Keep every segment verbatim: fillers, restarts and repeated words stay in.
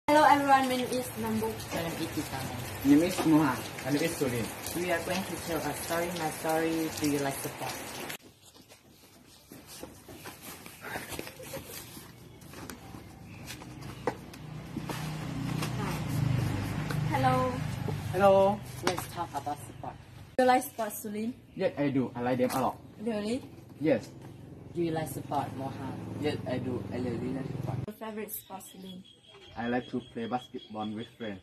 Hello everyone, my name is Nambuk. My name is Itang. My name is Moha. My name is Sulin. We are going to tell a story. My story. Do you like the plot? Hello. Hello. Let's talk about sport. Do you like sports, Sulin? Yes, I do. I like them a lot. Really? Yes. Do you like sport, Mohan? Yes, I do. I really like sport. Your favorite sport, Sulin? I like to play basketball with friends.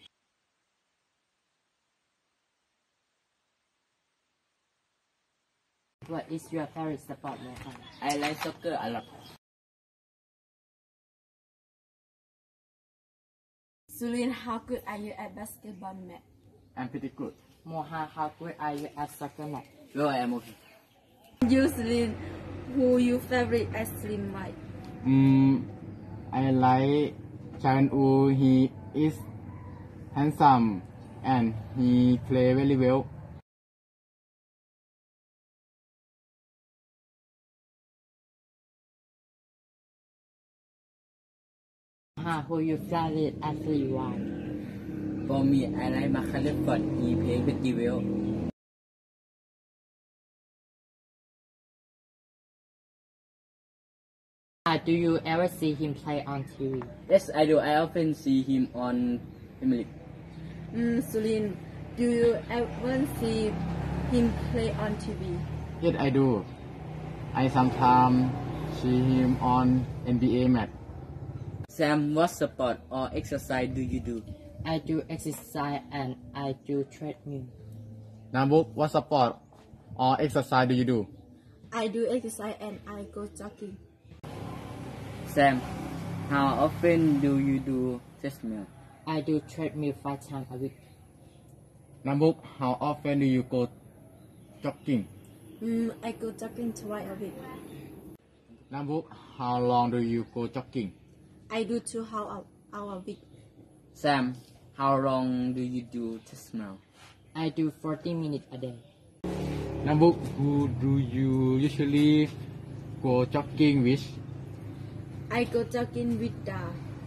What is your favorite sport, Mohan? I like soccer a lot. Sulin, how good are you at basketball match? I'm pretty good. Mohan, how good are you at soccer match? Well, I am okay. You, Sulin, who your favorite athlete like? Mm, I like Chan Woo. He is handsome and he play very well. Mohan, who your favorite athlete why? For me, I like Michael Scott. He play pretty well. Uh, do you ever see him play on T V? Yes, I do. I often see him on Premier League. Mm, Sulin, do you ever see him play on T V? Yes, I do. I sometimes see him on N B A match. Sam, what sport or exercise do you do? I do exercise and I do treadmill. Nambuk, what sport or exercise do you do? I do exercise and I go jogging. Sam, how often do you do treadmill? I do treadmill five times a week. Nambuk, how often do you go jogging? Mm, I go jogging twice a week. Nambuk, how long do you go jogging? I do two hours a week. Sam, how long do you do treadmill? I do forty minutes a day. Nambuk, who do you usually go jogging with? I go jogging with Da.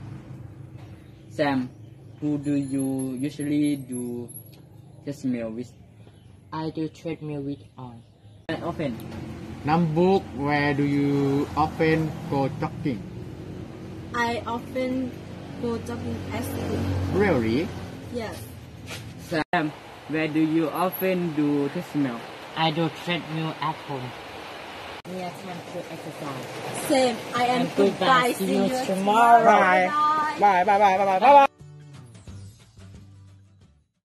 Sam, who do you usually do treadmill with? I do treadmill with on. Very often. Nambuk, where do you often go jogging? I often go jogging at school. Really? Yes. Sam, where do you often do treadmill? I do treadmill at home. Near time to exercise. Same. I am And goodbye. goodbye. See you See you tomorrow. tomorrow. Bye. Bye bye bye bye bye bye.